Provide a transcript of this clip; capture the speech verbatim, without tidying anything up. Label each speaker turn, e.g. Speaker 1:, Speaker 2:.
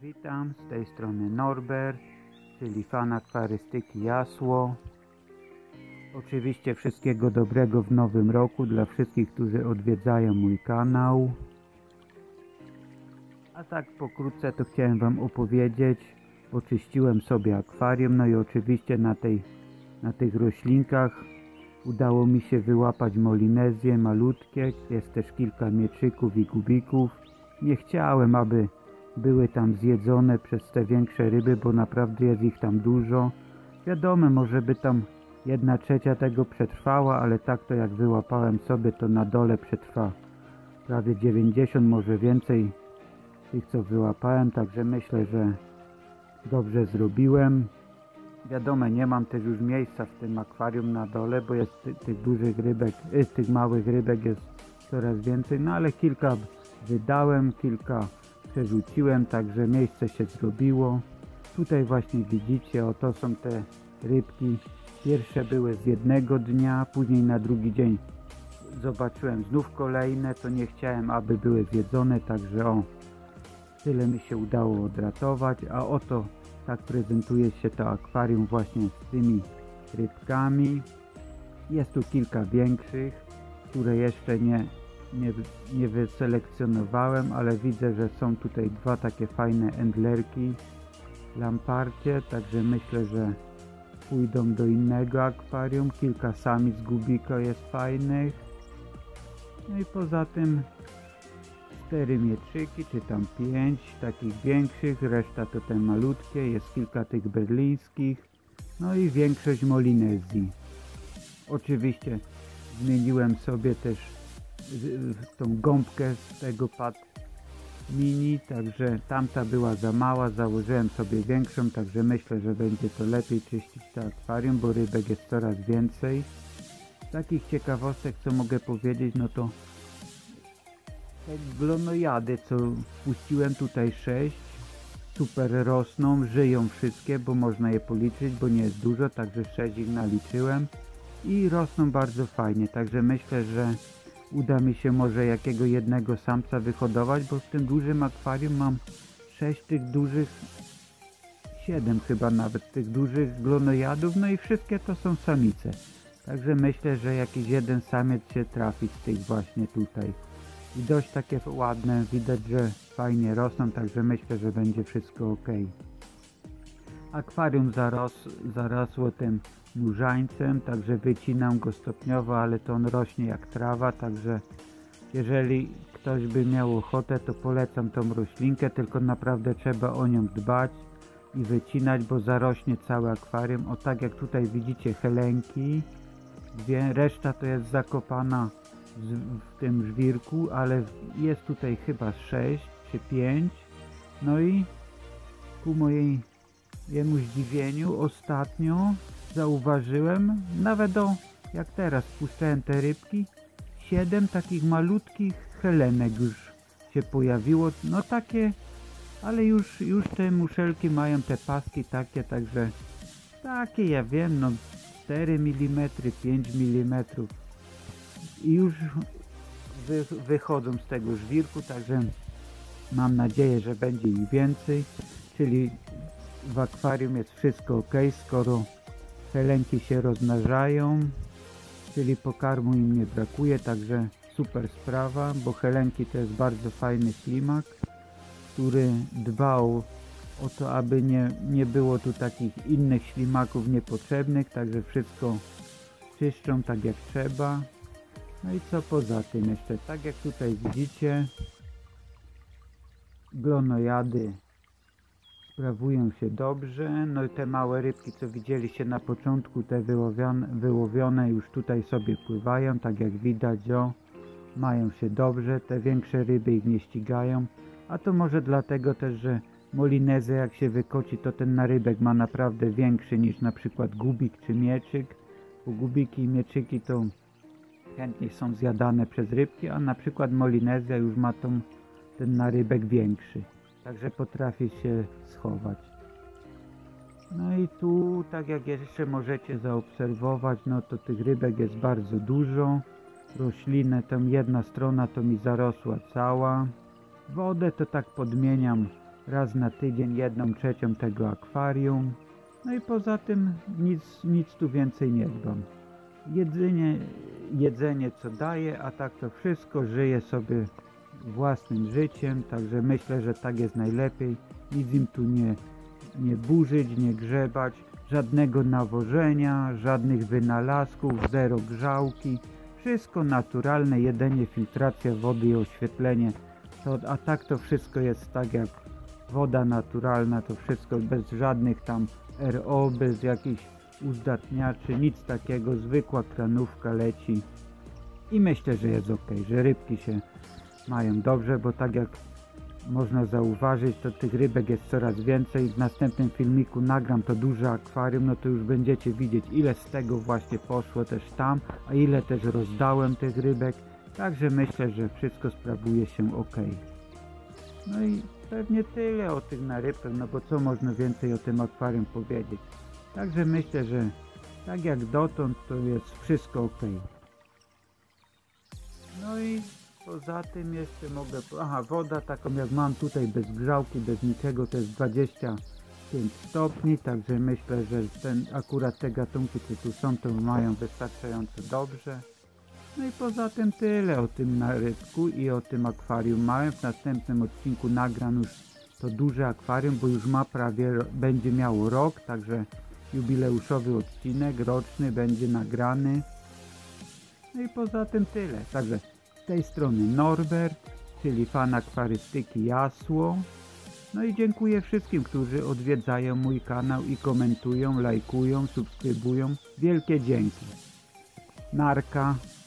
Speaker 1: Witam, z tej strony Norbert, czyli fan akwarystyki Jasło. Oczywiście wszystkiego dobrego w nowym roku dla wszystkich, którzy odwiedzają mój kanał. A tak pokrótce to chciałem wam opowiedzieć. Oczyściłem sobie akwarium, no i oczywiście na, tej, na tych roślinkach udało mi się wyłapać molinezje malutkie. Jest też kilka mieczyków i gubików. Nie chciałem, aby były tam zjedzone przez te większe ryby, bo naprawdę jest ich tam dużo. Wiadomo, może by tam jedna trzecia tego przetrwała, ale tak to jak wyłapałem sobie, to na dole przetrwa prawie dziewięćdziesiąt, może więcej tych, co wyłapałem, także myślę, że dobrze zrobiłem. Wiadomo, nie mam też już miejsca w tym akwarium na dole, bo jest ty, tych dużych rybek, y, tych małych rybek jest coraz więcej, no ale kilka wydałem, kilka przerzuciłem, także miejsce się zrobiło. Tutaj właśnie widzicie, oto są te rybki. Pierwsze były z jednego dnia, później na drugi dzień zobaczyłem znów kolejne, to nie chciałem, aby były zjedzone, także o, tyle mi się udało odratować. A oto tak prezentuje się to akwarium właśnie z tymi rybkami. Jest tu kilka większych, które jeszcze nie Nie, nie wyselekcjonowałem, ale widzę, że są tutaj dwa takie fajne endlerki lamparcie, także myślę, że pójdą do innego akwarium. Kilka samic gubiko jest fajnych, no i poza tym cztery mieczyki, czy tam pięć takich większych, reszta to te malutkie, jest kilka tych berlińskich, no i większość molinezji. Oczywiście zmieniłem sobie też tą gąbkę z tego pad mini, także tamta była za mała, założyłem sobie większą, także myślę, że będzie to lepiej czyścić to akwarium, bo rybek jest coraz więcej. Z takich ciekawostek, co mogę powiedzieć, no to te glonojady, co wpuściłem tutaj sześć, super rosną, żyją wszystkie, bo można je policzyć, bo nie jest dużo, także sześć ich naliczyłem i rosną bardzo fajnie, także myślę, że uda mi się może jakiego jednego samca wyhodować, bo w tym dużym akwarium mam sześć tych dużych, siedem chyba nawet tych dużych glonojadów, no i wszystkie to są samice. Także myślę, że jakiś jeden samiec się trafi z tych właśnie tutaj. I dość takie ładne, widać, że fajnie rosną, także myślę, że będzie wszystko ok. Akwarium zaros, zarosło tym nurzańcem, także wycinam go stopniowo, ale to on rośnie jak trawa, także jeżeli ktoś by miał ochotę, to polecam tą roślinkę, tylko naprawdę trzeba o nią dbać i wycinać, bo zarośnie całe akwarium. O, tak jak tutaj widzicie, helenki, dwie, reszta to jest zakopana w, w tym żwirku, ale jest tutaj chyba sześć czy pięć, no i ku mojej jemu zdziwieniu ostatnio zauważyłem, nawet o, jak teraz puszczałem te rybki, siedem takich malutkich helenek już się pojawiło, no takie, ale już, już te muszelki mają te paski takie, także takie, ja wiem, no cztery milimetry, pięć milimetrów i już wy, wychodzą z tego żwirku, także mam nadzieję, że będzie ich więcej, czyli w akwarium jest wszystko ok, skoro helenki się rozmnażają, czyli pokarmu im nie brakuje, także super sprawa, bo helenki to jest bardzo fajny ślimak, który dba o, o to, aby nie, nie było tu takich innych ślimaków niepotrzebnych, także wszystko czyszczą tak jak trzeba. No i co poza tym jeszcze, tak jak tutaj widzicie, glonojady sprawują się dobrze, no i te małe rybki, co widzieliście na początku, te wyłowione, wyłowione już tutaj sobie pływają, tak jak widać, o, mają się dobrze, te większe ryby ich nie ścigają, a to może dlatego też, że molinezę jak się wykoci, to ten narybek ma naprawdę większy niż na przykład gubik czy mieczyk, bo gubiki i mieczyki to chętnie są zjadane przez rybki, a na przykład molinezja już ma tą, ten narybek większy. Także potrafi się schować. No i tu, tak jak jeszcze możecie zaobserwować, no to tych rybek jest bardzo dużo. Roślinę, tam jedna strona to mi zarosła cała. Wodę to tak podmieniam raz na tydzień jedną trzecią tego akwarium. No i poza tym nic, nic tu więcej nie dbam. Jedzenie, jedzenie co daje, a tak to wszystko żyje sobie własnym życiem, także myślę, że tak jest najlepiej. Nic im tu nie, nie burzyć, nie grzebać, żadnego nawożenia, żadnych wynalazków, zero grzałki. Wszystko naturalne, jedzenie, filtracja wody i oświetlenie. To, a tak to wszystko jest tak jak woda naturalna, to wszystko bez żadnych tam R O, bez jakichś uzdatniaczy, nic takiego, zwykła kranówka leci. I myślę, że jest ok, że rybki się mają dobrze, bo tak jak można zauważyć, to tych rybek jest coraz więcej. W następnym filmiku nagram to duże akwarium, no to już będziecie widzieć, ile z tego właśnie poszło też tam, a ile też rozdałem tych rybek. Także myślę, że wszystko sprawuje się ok. No i pewnie tyle o tych narybkach, no bo co można więcej o tym akwarium powiedzieć. Także myślę, że tak jak dotąd to jest wszystko ok. No i poza tym jeszcze mogę... Aha, woda taką jak mam tutaj bez grzałki, bez niczego, to jest dwadzieścia pięć stopni, także myślę, że ten, akurat te gatunki, co tu są, to mają wystarczająco dobrze. No i poza tym tyle o tym narybku i o tym akwarium małym. W następnym odcinku nagram już to duże akwarium, bo już ma prawie, będzie miało rok, także jubileuszowy odcinek roczny będzie nagrany. No i poza tym tyle. Także z tej strony Norbert, czyli fan akwarystyki Jasło. No i dziękuję wszystkim, którzy odwiedzają mój kanał i komentują, lajkują, subskrybują. Wielkie dzięki. Narka.